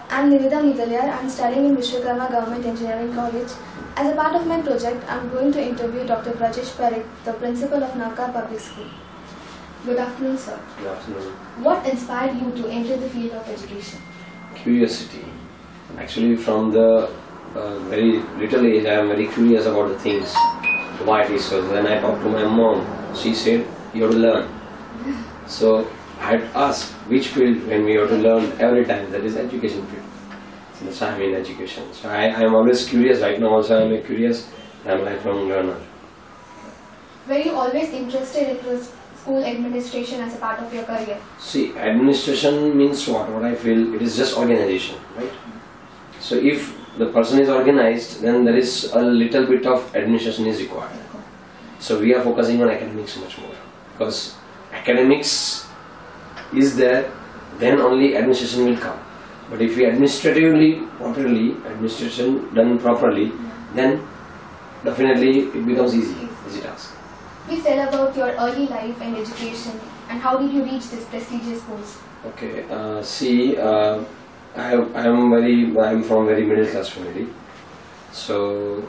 I'm Nivedha Mitaliar. I'm studying in Vishwakarma Government Engineering College. As a part of my project, I'm going to interview Dr. Vrajesh Parikh, the principal of Naka Public School. Good afternoon, sir. Good afternoon. What inspired you to enter the field of education? Curiosity. Actually, from the very little age, I am very curious about the things, why it is so. When I talked to my mom, she said, you have to learn. So I had asked which field when we have to learn every time, that is education field. So that's why I'm in education. So I am always curious. Right now also I am a curious, I am a lifelong learner. Were you always interested in the school administration as a part of your career? See, administration means what? What I feel, it is just organization, right? So if the person is organized, then there is a little bit of administration is required. So we are focusing on academics much more, because academics is there, then only administration will come. But if we administration done properly, then definitely it becomes easy task. Please tell about your early life and education, and how did you reach this prestigious post? Okay, I'm from very middle class family, so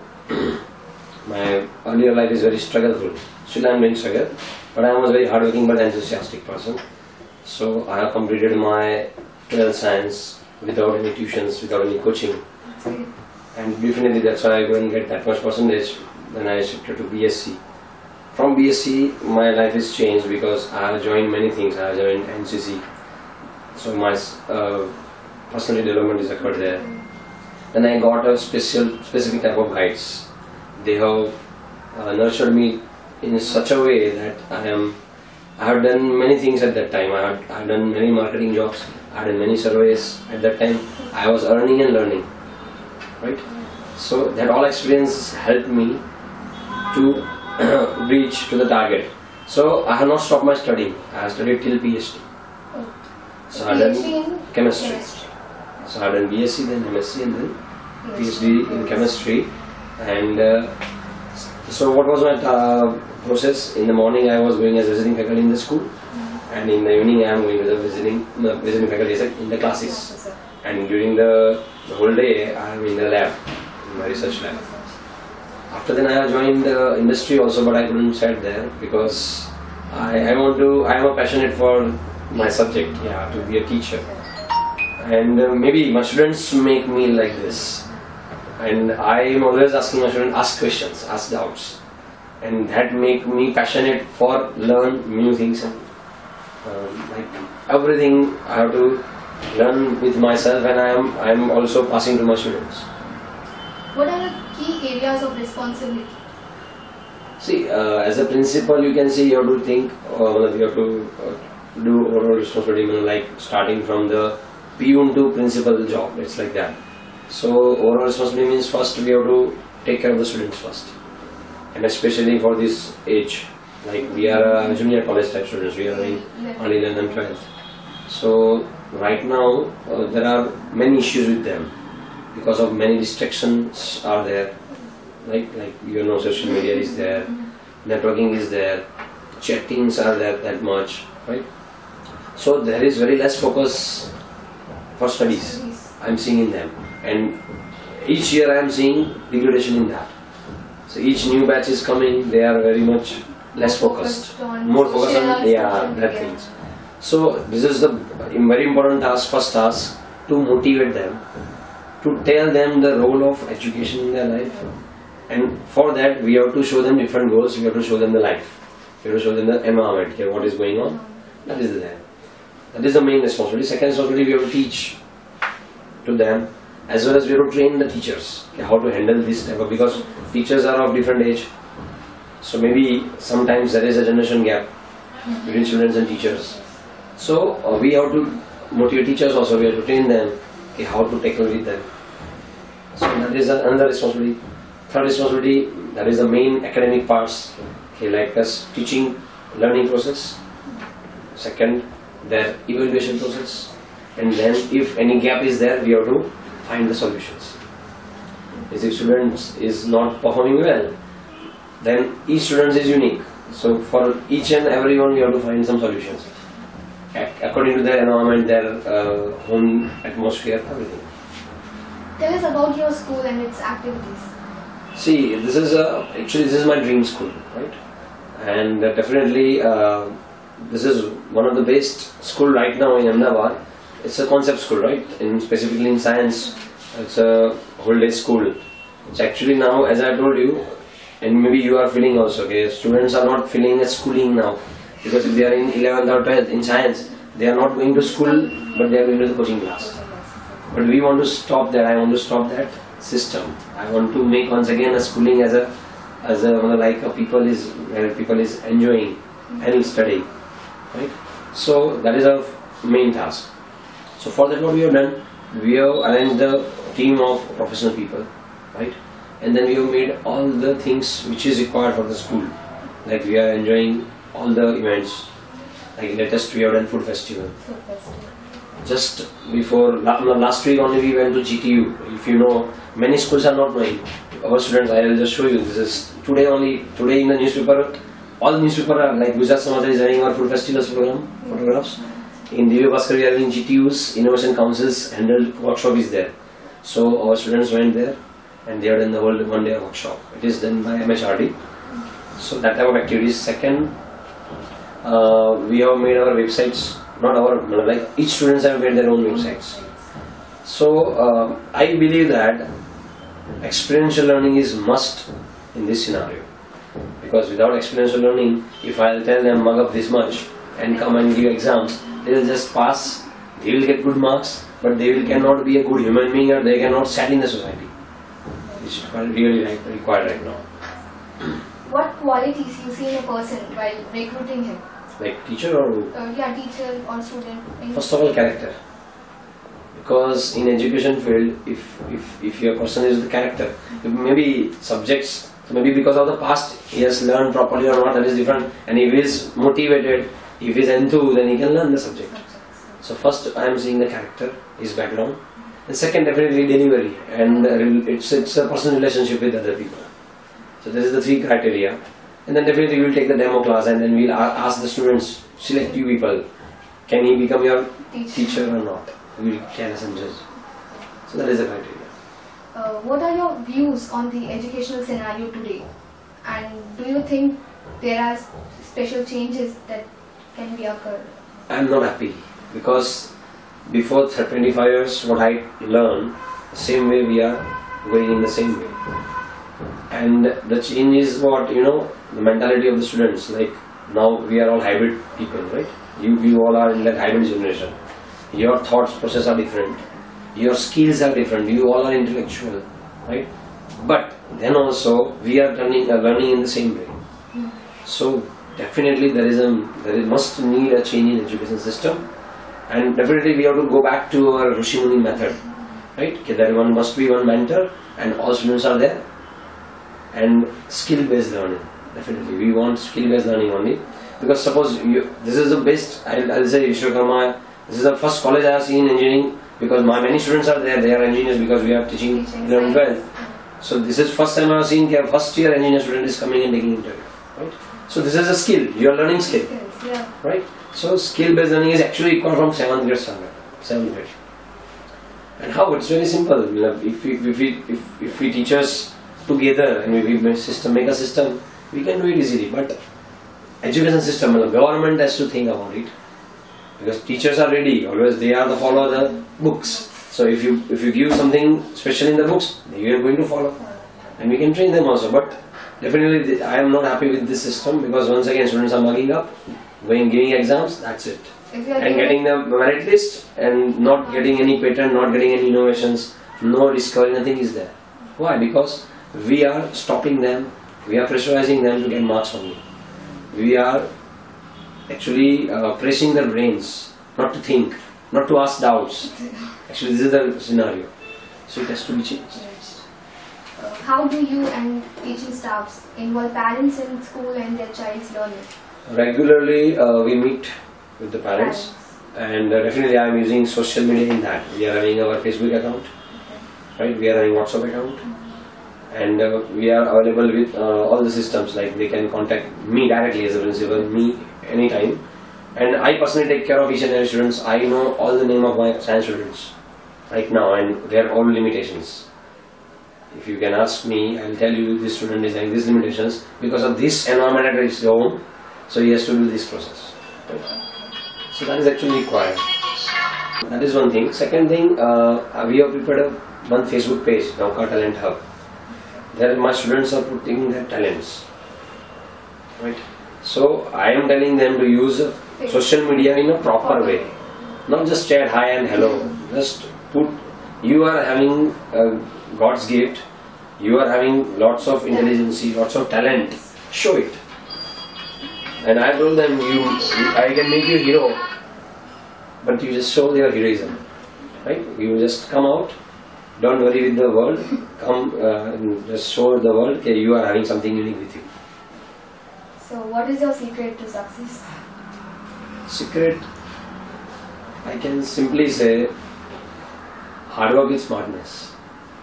my earlier life is very struggleful. Still I am doing struggle, but I was a very hardworking but enthusiastic person. So I have completed my 12th science without any tuitions, without any coaching, and definitely that's why I couldn't get that much percentage. Then I shifted to BSc. From BSc, my life is changed because I have joined many things. I have joined NCC, so my personal development is occurred there. Then I got a specific type of guides. They have nurtured me in such a way that I have done many things at that time. I have done many marketing jobs. I have done many surveys. At that time, I was earning and learning, right? So that all experience helped me to reach to the target. So I have not stopped my studying. I have studied till PhD. So I have done chemistry. So I have done BSc, then MSc, and then PhD in chemistry. And so what was my process? In the morning I was going as visiting faculty in the school, and in the evening I am going to the visiting faculty in the classes. And during the whole day I am in the lab, in my research lab. After then I have joined the industry also, but I couldn't sit there because I am passionate for my subject, to be a teacher. And maybe my students make me like this. And I am always asking my students, ask questions, ask doubts. And that make me passionate for learn new things. And like everything I have to learn with myself, and I am also passing to my students. What are the key areas of responsibility? See, as a principal, you can see you have to think, you have to do overall responsibility, like starting from the peon to principal job. It's like that. So overall responsibility means first we have to take care of the students first, and especially for this age, like we are junior college type students, we are in only 11th and 12th. So right now there are many issues with them because of many distractions are there, like social media is there, networking is there, chattings are there that much, right? So there is very less focus for studies I am seeing in them, and each year I am seeing degradation in that. So each new batch is coming, they are very much less focused, more focused on that things. So this is the very important task, first task, to motivate them, to tell them the role of education in their life. And for that we have to show them different goals, we have to show them the life, we have to show them the environment, what is going on. That is the main responsibility. Second responsibility, we have to teach to them, as well as we have to train the teachers how to handle this type of, because teachers are of different age. So maybe sometimes there is a generation gap between students and teachers. So we have to motivate teachers also, we have to train them how to tackle with them. So that is another responsibility. Third responsibility, that is the main academic parts, like us teaching, learning process. Second, their evaluation process. And then if any gap is there, we have to find the solutions. If student is not performing well, then each student is unique. So for each and every one, we have to find some solutions according to their environment, their home atmosphere, everything. Tell us about your school and its activities. See, this is actually this is my dream school, right? And definitely this is one of the best school right now in Ahmedabad. It's a concept school, right? Specifically in science, it's a whole day school. It's actually now, as I told you, and maybe you are feeling also, okay, students are not feeling a schooling now, because if they are in 11th or 12th in science, they are not going to school, but they are going to the coaching class. But we want to stop that. I want to stop that system. I want to make once again a schooling as a like a people is where people is enjoying and studying, right? So that is our main task. So for that, what we have done, we have arranged a team of professional people, right? And then we have made all the things which is required for the school. Like we are enjoying all the events. Like latest we have done food festival. Just before last week only we went to GTU. If you know, many schools are not knowing. Our students, I will just show you. This is today only. Today in the newspaper, all the newspaper are like Gujarat Samachar is having our food festivals program photographs. In Divya Bhaskar we are having GTU's Innovation Council's handled workshop is there. So our students went there and they are in the whole 1 day workshop. It is done by MHRD. So that type of activities. Second, we have made our websites. Not our, like each students have made their own websites. So I believe that experiential learning is must in this scenario, because without experiential learning, if I'll tell them mug up this much and come and give exams, they will just pass, they will get good marks, but they will cannot be a good human being, or they cannot stand in the society, which is really required right now. What qualities you see in a person while recruiting him? Like teacher or yeah, teacher or student. First of all, character. Because in education field, if your person is the character, maybe subjects, maybe because of the past he has learned properly or not, that is different. And if he is motivated, if he is enthused, then he can learn the subject. So first I am seeing the character, his background, and second definitely delivery, and it's a personal relationship with other people. So this is the three criteria. And then definitely we will take the demo class, and then we will ask the students, select few people, can he become your teacher or not? We will tell us and judge. So that is the criteria. What are your views on the educational scenario today? And do you think there are special changes that can be occurred? I am not happy, because before 25 years what I learned, the same way we are going in the same way. And the change is what, the mentality of the students. Like now we are all hybrid people, right? You all are in that hybrid generation. Your thoughts process are different. Your skills are different. You all are intellectual, right? But then also we are learning in the same way. So definitely there must need a change in education system, and definitely we have to go back to our Rishi Muni method, right? Okay, there must be one mentor and all students are there. And skill-based learning, definitely we want skill-based learning only, because suppose this is the best, I'll say Vishwakarma, this is the first college I have seen in engineering, because many students are there, they are engineers, because we are teaching 11, 12. So this is first time I have seen first year engineer student is coming and taking interview, right? So this is a skill, you are learning skill, right? So skill-based learning is actually equal from 7th grade standard, 7th grade. And how? It's very simple. If we teachers together and we make a system, we can do it easily. But education system, the government has to think about it, because teachers are ready, always they are the follow the books. So if you give something special in the books, they are going to follow, and we can train them also. But definitely I am not happy with this system, because once again students are mugging up, giving exams, that's it, and getting the merit list and not getting any patent, not getting any innovations, no discovery, nothing is there. Why? Because we are stopping them, we are pressurizing them to get marks only. We are actually pressing their brains, not to think, not to ask doubts. Actually this is the scenario. So it has to be changed. How do you and teaching staffs involve parents in school and their child's learning? Regularly we meet with the parents. And definitely I am using social media in that. We are having our Facebook account, right? We are having WhatsApp account. And we are available with all the systems, like they can contact me directly as a principal, me anytime. And I personally take care of each and every students. I know all the name of my science students. right now, and there are all limitations. If you can ask me, I will tell you this student is having these limitations because of this environment at his home, so he has to do this process. Right? So that is actually required. That is one thing. Second thing, we have prepared one Facebook page, Nauka Talent Hub. There my students are putting their talents. Right? So I am telling them to use social media in a proper way. Not just chat hi and hello. Just put, you are having God's gift, you are having lots of intelligence, lots of talent, show it. And I told them, I can make you a hero, but you just show your heroism. Right? You just come out, don't worry with the world, come and just show the world that you are having something unique with you. So what is your secret to success? Secret, I can simply say, hard work with smartness.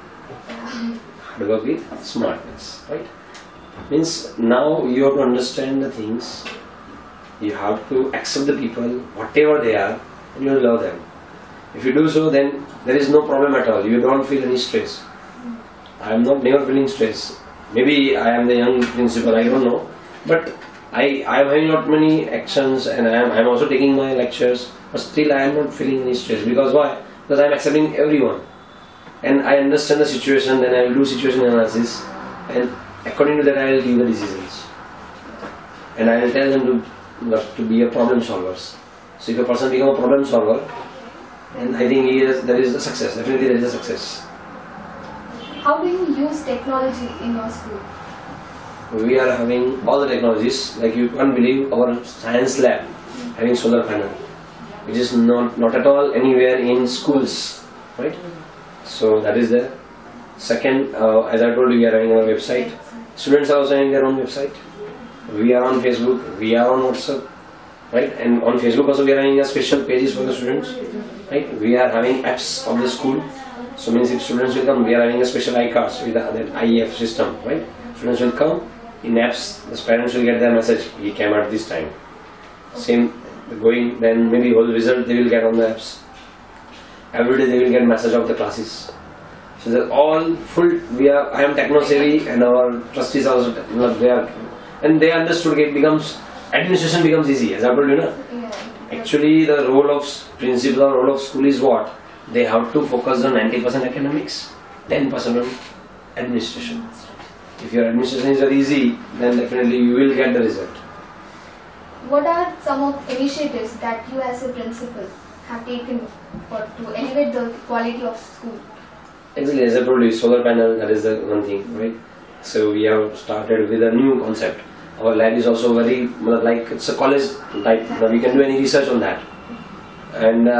Hard work with smartness, right? Means now you have to understand the things, you have to accept the people, whatever they are, and you will love them. If you do so, then there is no problem at all. You don't feel any stress. I am never feeling stress. Maybe I am the young principal, I don't know. But I am having not many actions, and I am also taking my lectures, but still I am not feeling any stress. Because why? Because I am accepting everyone. And I understand the situation, then I will do situation analysis, and according to that I will give the decisions. And I will tell them to be a problem solvers. So if a person becomes a problem solver, then I think there is a success. Definitely there is a success. How do you use technology in your school? We are having all the technologies, like you can't believe our science lab having solar panel, which is not at all anywhere in schools, right? So that is there. Second, as I told you, we are having our website. Students are also having their own website. We are on Facebook, we are on WhatsApp, right? And on Facebook also we are having a special pages for the students, right? We are having apps of the school. So means if students will come, we are having a special iCards with that IEF system, right? Students will come, in apps, the parents will get their message, he came at this time. Same going, then maybe whole result they will get on the apps. Every day they will get message of the classes. So they're all full. I am techno savvy, and our trustees also they are, and they understood it becomes administration becomes easy. As I told you, no? Actually, the role of principal or role of school is what? They have to focus on 90% academics, 10% on administration. If your administration is very easy, then definitely you will get the result. What are some of initiatives that you as a principal have taken to elevate the quality of school? Actually, as I told you, solar panel, that is the one thing, right? So we have started with a new concept. Our lab is also very, like it's a college type, we can do any research on that. And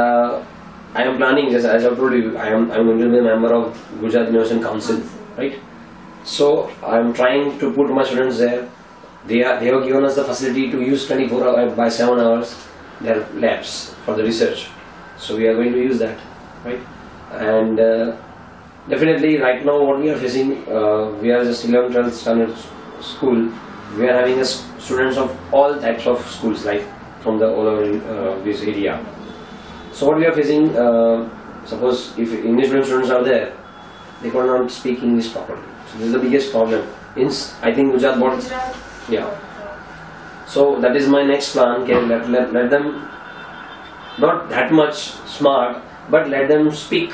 I am planning, as I told you, I'm going to be a member of Gujarat Innovation Council, right? So I am trying to put my students there. They have given us the facility to use 24 hours by 7 hours their labs for the research. So we are going to use that, right? And definitely right now what we are facing, we are just 11th, 12th standard school. We are having students of all types of schools, like from the all over this area. So what we are facing, suppose if English medium students are there, they cannot speak English properly. So this is the biggest problem. I think Gujarat board. Yeah. So that is my next plan. Okay, let them not that much smart, but let them speak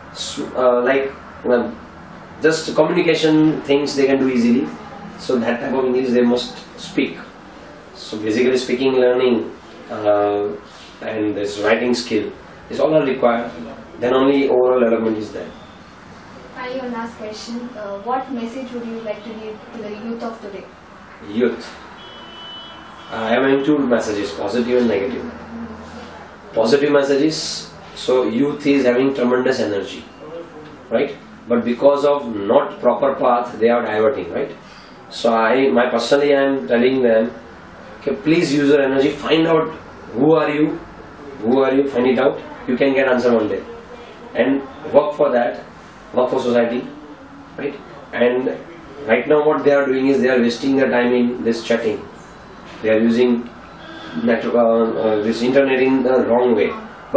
just communication things they can do easily. So that type of English they must speak. So basically speaking, learning, and this writing skill is all are required. Then only overall development is there. Finally, one last question. What message would you like to give to the youth of today? Youth. I am having two messages, positive and negative. Positive messages, so youth is having tremendous energy, right? But because of not proper path, they are diverting, right? So personally I am telling them, okay, please use your energy, find out who are you, find it out, you can get answer one day. And work for that, work for society, right? And right now what they are doing is they are wasting their time in this chatting. They are using this internet in the wrong way. But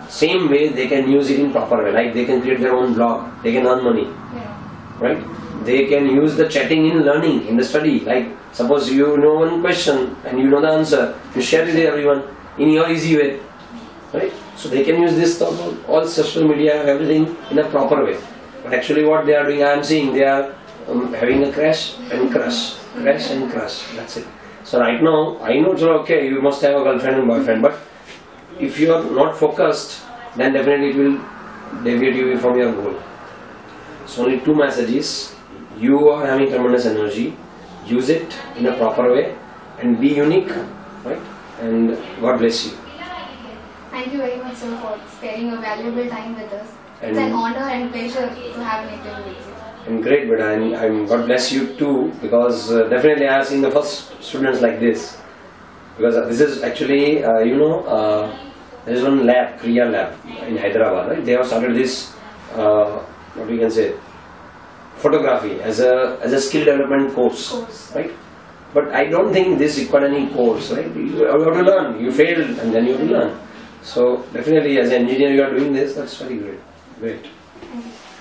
same way they can use it in proper way. Like they can create their own blog, they can earn money, right? They can use the chatting in learning, in the study. Like suppose you know one question and you know the answer, you share it with everyone in your easy way, right? So they can use this all social media, everything in a proper way. But actually what they are doing, I am seeing they are having a crash and crash, crash and crash. That's it. So right now, I know, so okay, you must have a girlfriend and boyfriend, but if you are not focused, then definitely it will deviate you from your goal. So only two messages: you are having tremendous energy, use it in a proper way, and be unique, right? And God bless you. Thank you very much, sir, for sparing your valuable time with us. And it's an honor and pleasure to have an interview with you. And great, but I'm God bless you too, because definitely I have seen the first students like this. Because this is actually, there is one lab, Kriya lab in Hyderabad, right? They have started this, what we can say, photography as a skill development course, right? But I don't think this requires any course, right? You have to learn. You fail and then you have to learn. So definitely, as an engineer, you are doing this. That's very great. Great. Thank you.